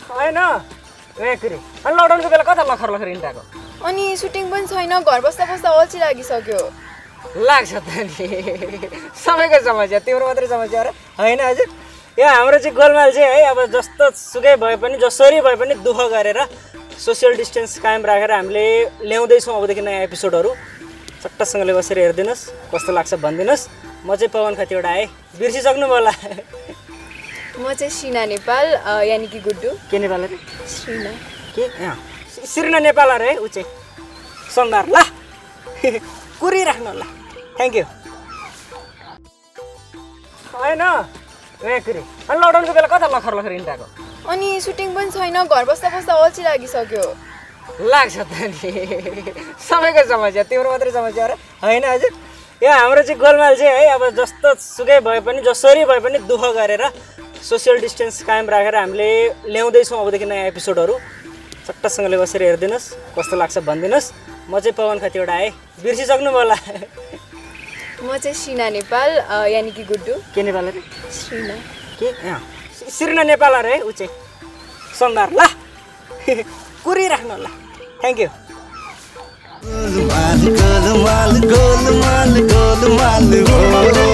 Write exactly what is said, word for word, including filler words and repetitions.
हैन एकरी अनि लकडाउनको बेला कता लखर लखर हिँड्टाको अनि सुटिङ पनि छैन घर बस्दा बस्दा अल्छी लागिसक्यो लाग्छ त नि सबैको समस्या तिम्रो मात्रै समस्या र हैन हजुर यहाँ हाम्रो चाहिँ गोलमाल चाहिँ है अब जस्तो सुकै भए पनि जसरी भए पनि दुःख गरेर सोसियल डिस्टेन्स कायम राखेर हामीले ल्याउँदैछौँ अबदेखि नयाँ एपिसोडहरू चट्टसँगले बसेर हेरिदिनुहोस् कस्तो लाग्छ भनिदिनुहोस् म चाहिँ पवन खतिवटा आएँ बिर्सिसक्नु होला म चाहिँ श्रीना नेपाल यानि कि गुड्डु के नेपाल अरे श्रीना के यहाँ श्रीना नेपाल अरे ऊ चाहिँ सन्दार ल कुरिराख्नु होला थ्याङ्क यू हैन एकरी अनि लकडाउनको बेला कता लखर लखर हिँड्टाको अनि सुटिङ पनि छैन घर बस्दा बस्दा अल्छी लागिसक्यो लाग्छ त नि सबैको समस्या तिम्रो मात्रै समस्या र हैन हजुर यहाँ हाम्रो चाहिँ गोलमाल चाहिँ है अब जस्तो सुकै भए पनि जसरी भए पनि दुःख गरेर सोसियल डिस्टेन्स कायम राखेर हामीले ल्याउँदैछौँ अबदेखि नयाँ एपिसोडहरू चट्टसँगले बसेर हेरिदिनुहोस् कस्तो लाग्छ भनिदिनुहोस् म चाहिँ पवन खतिवटा आएँ बिर्सिसक्नु होला म चाहिँ श्रीना नेपाल यानि कि गुड्डु के नेपाल अरे श्रीना के यहाँ श्रीना नेपाल अरे ऊ चाहिँ सन्दार ल कुरिराख्नु होला थ्याङ्क यू गोलमाल गोलमाल गोलमाल गोलमाल